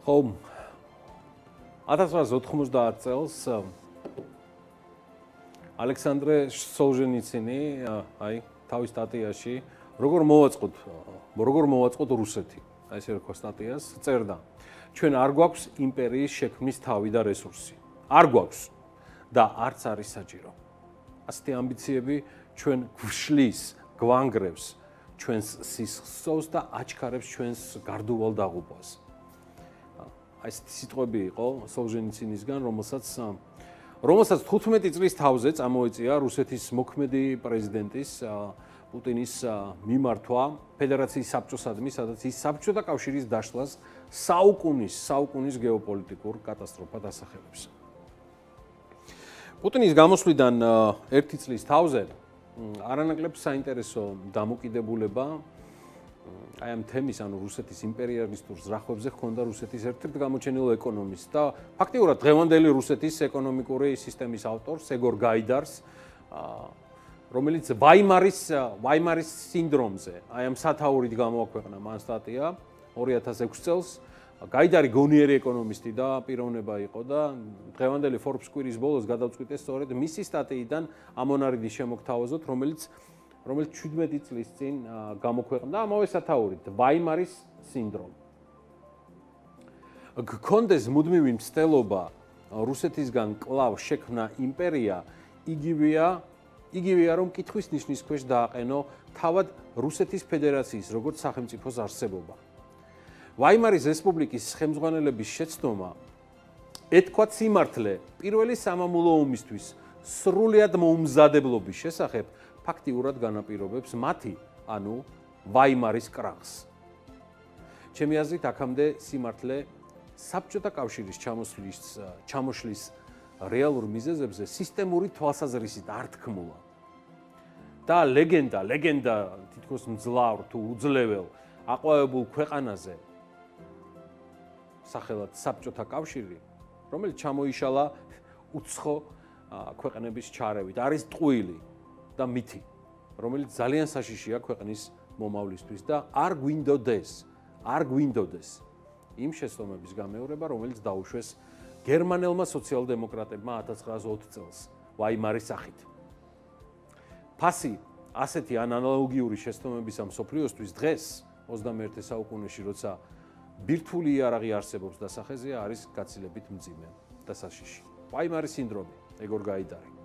ხო 1990 წელს ალექსანდრე სოლჟენიცინი აი თავის სტატიაში როგორ მოვაწყოთ რუსეთი აი ესე რქვა სტატიას წერდა ჩვენ არ გვაქვს იმპერიის შექმნის თავი და რესურსი არ გვაქვს და არც არის საჭირო ასეთი ამბიციები ჩვენ გვშლის გვანგრევს ჩვენს სისხლს და აჩქარებს ჩვენს გარდუვალ დაღუპვას აი ესეთი სიტყვები იყო სოლჟენიცინისგან რომელსაც 15 წლის თავზე წამოეწია რუსეთის მოქმედი პრეზიდენტის პუტინის მიმართვა ფედერაციის საბჭოსადმი, სადაც ის საბჭოთა კავშირის დაშლას საუკუნის გეოპოლიტიკურ კატასტროფად ასახელებს. პუტინის გამოსვლიდან ერთი წლის თავზე არანაკლებ საინტერესო დამოკიდებულება აი ამ თემის, ანუ რუსეთის იმპერიალისტურ ზრახვებზე ჰქონდა რუსეთის ერთ-ერთ გამოჩენილ ეკონომისტს და ფაქტიურად დღევანდელი რუსეთის ეკონომიკური სისტემის ავტორს ეგორ გაიდარს რომელიც ვაიმარის სინდრომზე, აი ამ სათაურით გამოაქვეყნა მან სტატია 2006 წელს. გაიდარი გონიერი ეკონომისტი და პიროვნება იყო და დღევანდელი Forbes კვირის ბოლოს გადავწყვიტეს სწორედ მისი სტატიიდან ამონარიდის შემოგთავაზოთ, რომელიც 17 წლის წინ გამოქვეყნდა ამავე სათაურით, ვაიმარის სინდრომი. გქონდეს მუდმივი მცდელობა რუსეთისგან კვლავ შექმნა იმპერია, იგივეა რომ კითხვის ნიშნის ქვეშ დააყენო თავად რუსეთის ფედერაციის როგორც სახელმწიფოს არსებობა. ვაიმარის რესპუბლიკის ხელმძღვანელების შეცდომა ეთქვათ სიმართლე პირველი სამამულო ომისთვის სრულიად მოუმზადებლობის შესახებ ფაქტიურად განაპირობებს მათი, ანუ ვაიმარის კრახს. ჩემი აზრით, აქამდე სიმართლე საბჭოთა კავშირის ჩამოშლის რეალურ მიზეზებზე სისტემური თვალსაზრისით არ თქმულა. და ლეგენდა თითქოს მძლავრ თუ უძლებელ აყვავებულ ქვეყანაზე სახელად საბჭოთა კავშირი, რომელიც ჩამოიშალა უცხო ქვეყნების ჩარევით, არის ტყუილი და მითი, რომელიც ძალიან საშიშია ქვეყნის მომავლისთვის და არ გვინდოდეს იმ შეცდომების გამეორება, რომელიც დაუშვეს გერმანელმა სოციალ-დემოკრატებმა 1920 წელს ვაიმარის სახით. ფასი ასეთი ანალოგიური შეცდომებისა მსოფლიოსთვის დღეს 21 საუკუნეში, როცა ბირთვული იარაღი არსებობს დასახეზეა, არის გაცილებით მძიმე და საშიში. ვაიმარის სინდრომი, ეგორ გაიდარი.